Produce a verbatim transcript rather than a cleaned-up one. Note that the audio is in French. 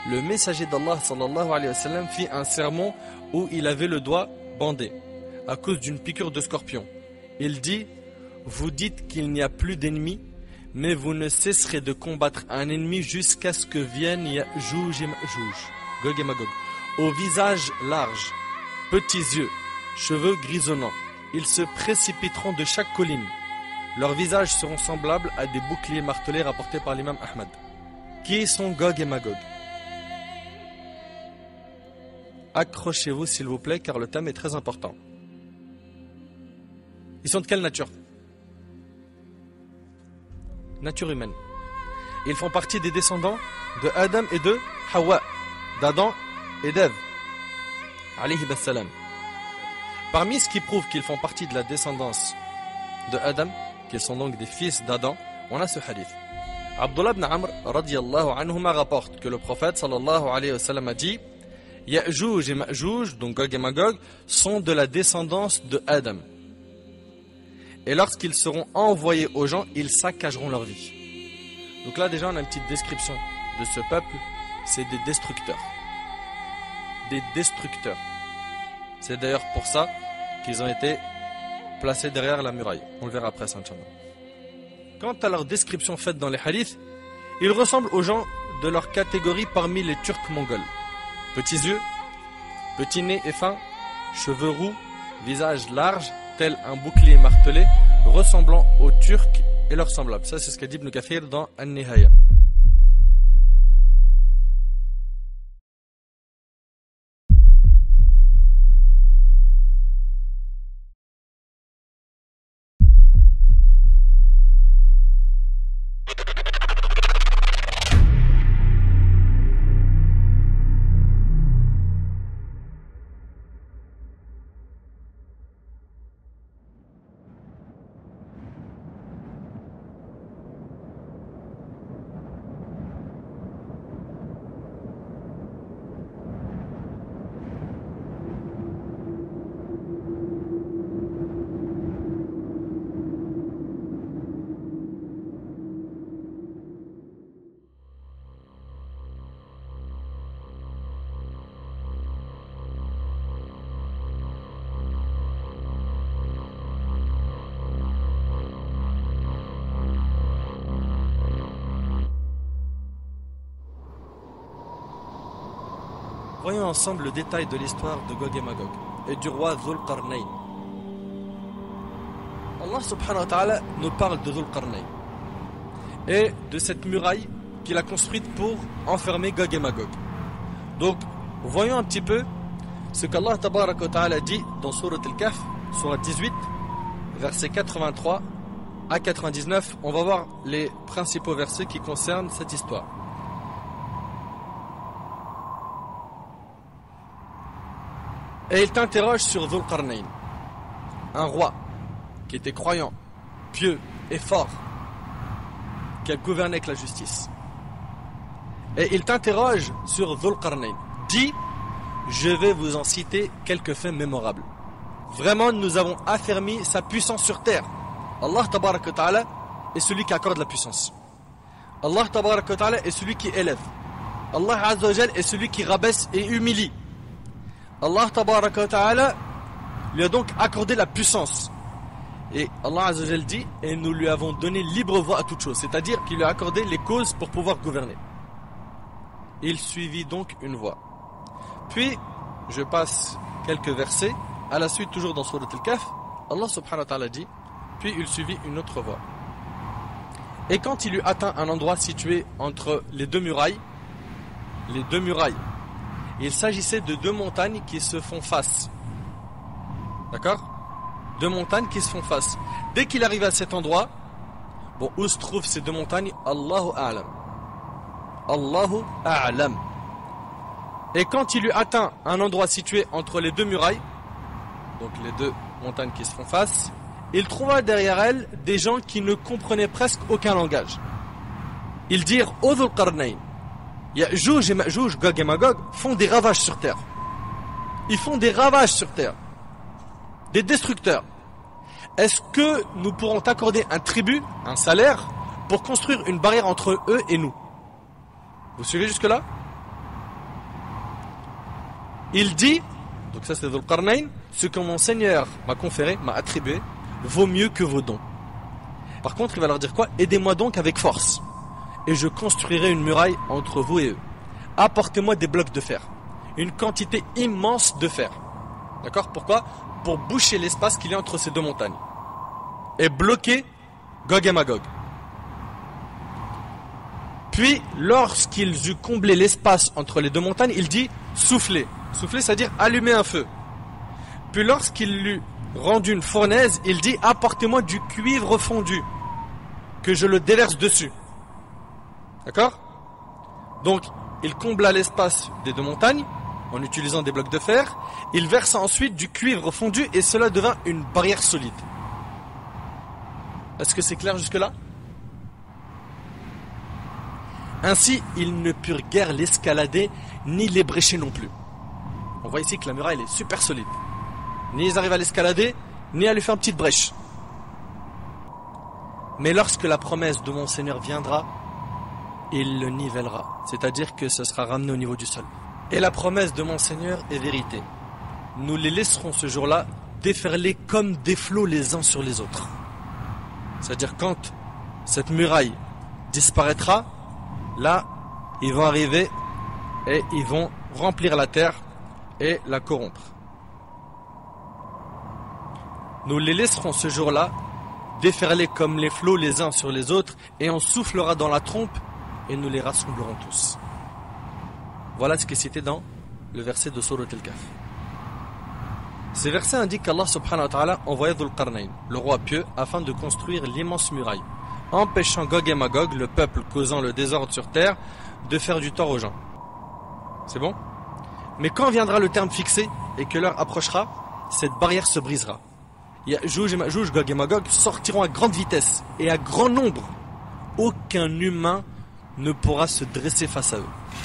le messager d'Allah sallallahu alayhi wa sallam fit un sermon où il avait le doigt bandé à cause d'une piqûre de scorpion. Il dit: vous dites qu'il n'y a plus d'ennemis, mais vous ne cesserez de combattre un ennemi jusqu'à ce que viennent Ya'juj et Ma'juj, Gog et Magog, au visage large, petits yeux, cheveux grisonnants. Ils se précipiteront de chaque colline. Leurs visages seront semblables à des boucliers martelés rapportés par l'imam Ahmad. Qui sont Gog et Magog? Accrochez-vous s'il vous plaît, car le thème est très important. Ils sont de quelle nature? Nature humaine. Ils font partie des descendants de Adam et de Hawa, d'Adam et d'Ève, alayhi bassalam. Parmi ce qui prouve qu'ils font partie de la descendance de Adam, qu'ils sont donc des fils d'Adam, on a ce hadith. Abdullah ibn Amr radiyallahu anhuma rapporte que le prophète sallallahu alayhi wa sallam a dit: Ya'juj et Ma'juj, donc Gog et Magog, sont de la descendance de Adam. Et lorsqu'ils seront envoyés aux gens, ils saccageront leur vie. Donc là déjà on a une petite description de ce peuple, c'est des destructeurs. Des destructeurs. C'est d'ailleurs pour ça qu'ils ont été placés derrière la muraille. On le verra après ça, Inch'Allah. Quant à leur description faite dans les hadiths, ils ressemblent aux gens de leur catégorie parmi les Turcs mongols. Petits yeux, petit nez et fin, cheveux roux, visage large, tel un bouclier martelé, ressemblant aux Turcs et leurs semblables. Ça, c'est ce qu'a dit Ibn Kathir dans An-Nihaya. Voyons ensemble le détail de l'histoire de Gog et Magog et du roi Dhul Qarnayn. Allah subhanahu wa ta'ala nous parle de Dhul Qarnayn et de cette muraille qu'il a construite pour enfermer Gog et Magog. Donc, voyons un petit peu ce qu'Allah tabaraka wa ta'ala dit dans Surat Al-Kahf, Surat dix-huit, versets quatre-vingt-trois à quatre-vingt-dix-neuf. On va voir les principaux versets qui concernent cette histoire. Et il t'interroge sur Dhul Qarnayn, un roi qui était croyant, pieux et fort, qui a gouverné avec la justice. Et il t'interroge sur Dhul Qarnayn. Dis, je vais vous en citer quelques faits mémorables. Vraiment, nous avons affermi sa puissance sur terre. Allah tabaraka wa ta'ala est celui qui accorde la puissance. Allah tabaraka wa ta'ala est celui qui élève. Allah azza wa jal est celui qui rabaisse et humilie. Allah tabaraka wa ta'ala lui a donc accordé la puissance. Et Allah azza wa jal dit, et nous lui avons donné libre voie à toute chose. C'est-à-dire qu'il lui a accordé les causes pour pouvoir gouverner. Il suivit donc une voie. Puis, je passe quelques versets. À la suite, toujours dans Surat Al-Kahf, Allah subhanahu wa ta'ala dit, puis il suivit une autre voie. Et quand il eut atteint un endroit situé entre les deux murailles, les deux murailles, il s'agissait de deux montagnes qui se font face. D'accord? Deux montagnes qui se font face. Dès qu'il arrive à cet endroit, bon, où se trouvent ces deux montagnes? Allahu a'lam. Allahu a'lam. Et quand il eut atteint un endroit situé entre les deux murailles, donc les deux montagnes qui se font face, il trouva derrière elles des gens qui ne comprenaient presque aucun langage. Ils dirent: Ô Dhul Qarnayn, Ya'juj et Ma'juj, Gog et Magog, font des ravages sur terre. Ils font des ravages sur terre. Des destructeurs. Est-ce que nous pourrons t'accorder un tribut, un salaire, pour construire une barrière entre eux et nous? Vous suivez jusque-là? Il dit, donc ça c'est Dhul Qarnayn, ce que mon Seigneur m'a conféré, m'a attribué, vaut mieux que vos dons. Par contre, il va leur dire quoi? Aidez-moi donc avec force, et je construirai une muraille entre vous et eux. Apportez-moi des blocs de fer, une quantité immense de fer. D'accord? Pourquoi? Pour boucher l'espace qu'il y a entre ces deux montagnes. Et bloquer Gog et Magog. Puis, lorsqu'ils eurent comblé l'espace entre les deux montagnes, il dit souffler. Souffler, c'est-à-dire allumer un feu. Puis, lorsqu'il l'eut rendu une fournaise, il dit apportez-moi du cuivre fondu, que je le déverse dessus. D'accord? Donc, il combla l'espace des deux montagnes en utilisant des blocs de fer. Il versa ensuite du cuivre fondu et cela devint une barrière solide. Est-ce que c'est clair jusque-là? Ainsi, ils ne purent guère l'escalader, ni l'ébrécher non plus. On voit ici que la muraille elle est super solide. Ni ils arrivent à l'escalader, ni à lui faire une petite brèche. Mais lorsque la promesse de mon Seigneur viendra, il le nivellera. C'est-à-dire que ce sera ramené au niveau du sol. Et la promesse de mon Seigneur est vérité. Nous les laisserons ce jour-là déferler comme des flots les uns sur les autres. C'est-à-dire quand cette muraille disparaîtra, là, ils vont arriver et ils vont remplir la terre et la corrompre. Nous les laisserons ce jour-là déferler comme les flots les uns sur les autres et on soufflera dans la trompe et nous les rassemblerons tous. Voilà ce qui est cité dans le verset de Surat Al-Kahf. Ces versets indiquent qu'Allah subhanahu wa ta'ala envoya Dhul Qarnayn, le roi pieux, afin de construire l'immense muraille, empêchant Gog et Magog, le peuple causant le désordre sur terre, de faire du tort aux gens. C'est bon? Mais quand viendra le terme fixé et que l'heure approchera, cette barrière se brisera. Ya'juj et Ma'juj, Gog et Magog sortiront à grande vitesse et à grand nombre. Aucun humain ne pourra se dresser face à eux.